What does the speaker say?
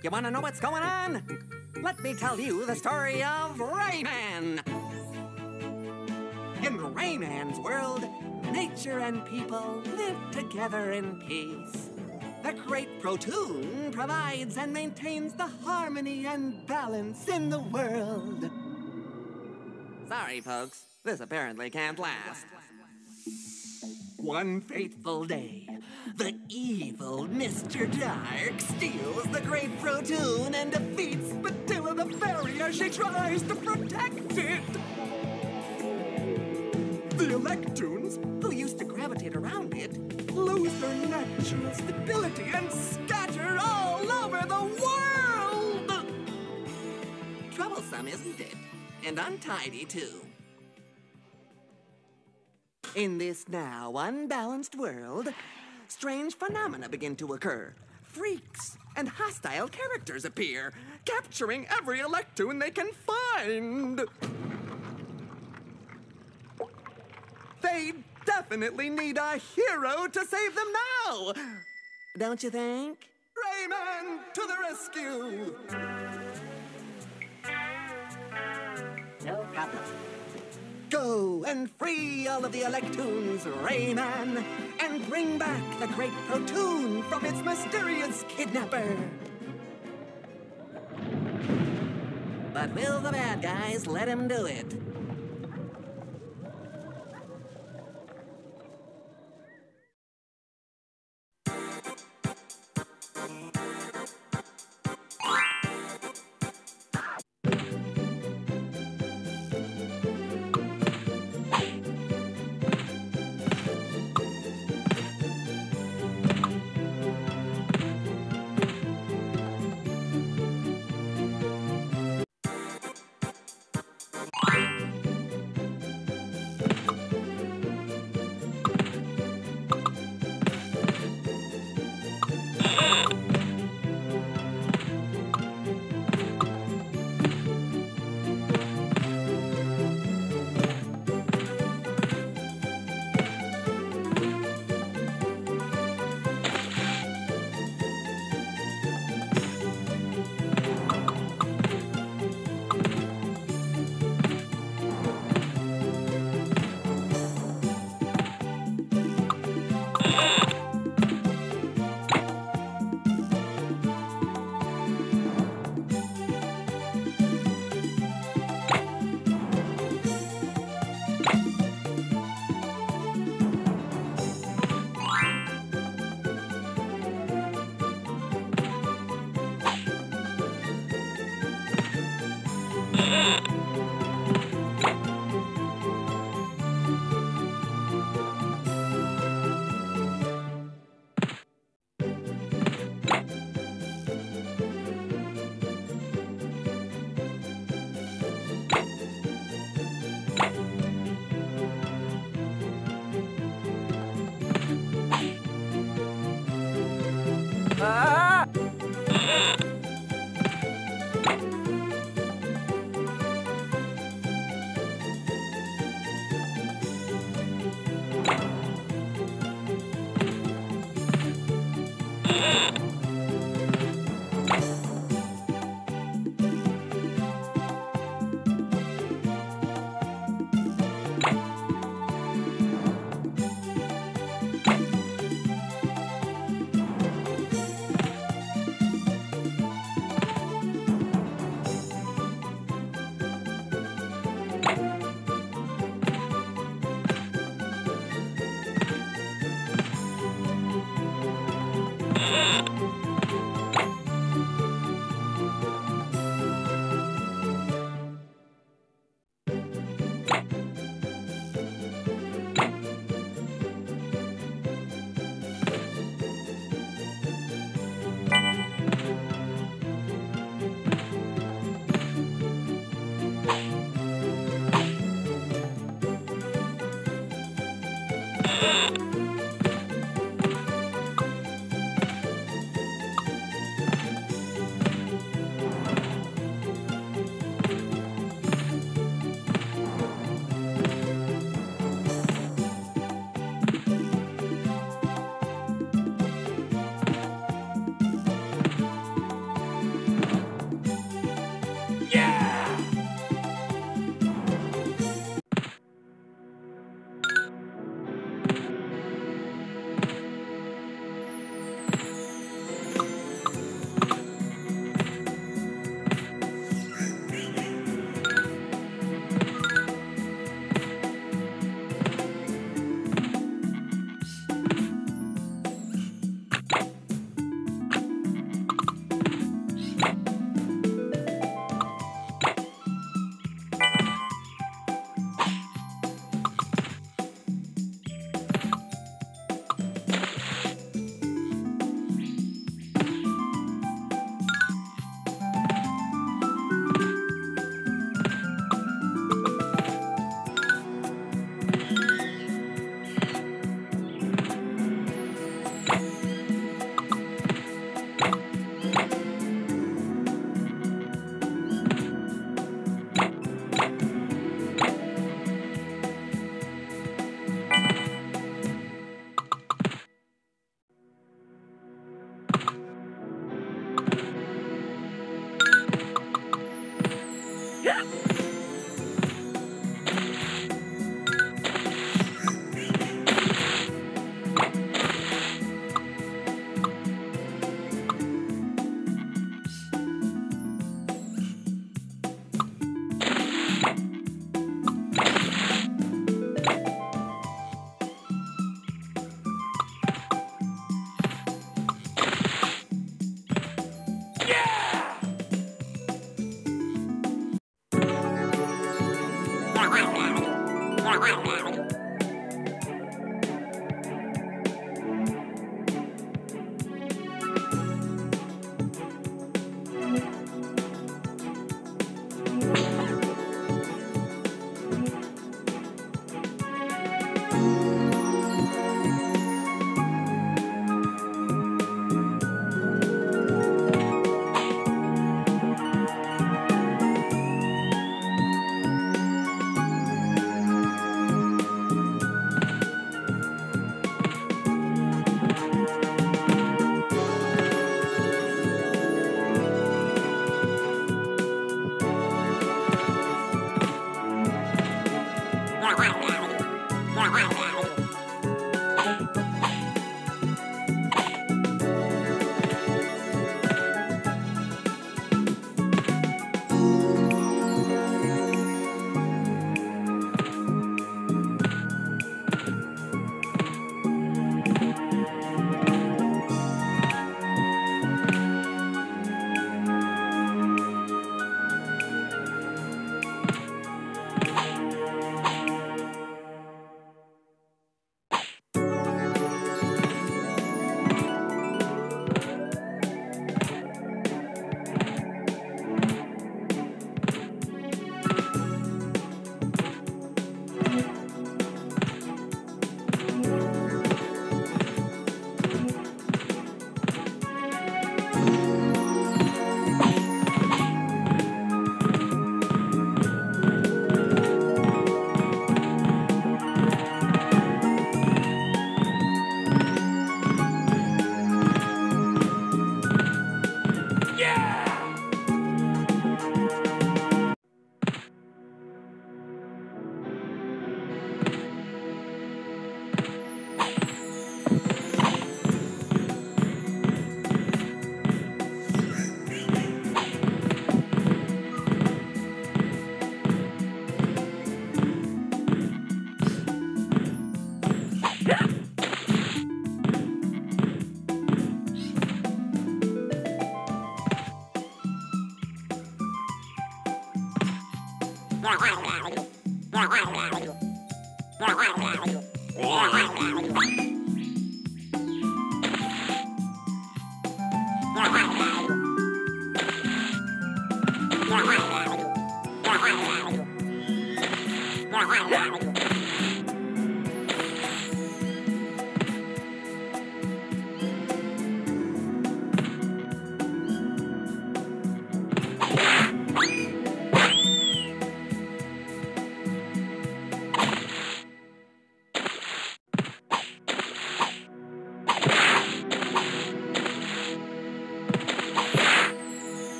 You want to know what's going on? Let me tell you the story of Rayman. In Rayman's world, nature and people live together in peace. The great Protoon provides and maintains the harmony and balance in the world. Sorry, folks. This apparently can't last. One fateful day, the evil Mr. Dark steals the great Protoon and defeats Spatilla the fairy as she tries to protect it. The Electoons, who used to gravitate around it, lose their natural stability and scatter all over the world! Troublesome, isn't it? And untidy, too. In this now unbalanced world, strange phenomena begin to occur. Freaks and hostile characters appear, capturing every Electoon they can find. They definitely need a hero to save them now! Don't you think? Rayman to the rescue! No problem. Go and free all of the Electoons, Rayman, and bring back the great Protoon from its mysterious kidnapper. But will the bad guys let him do it?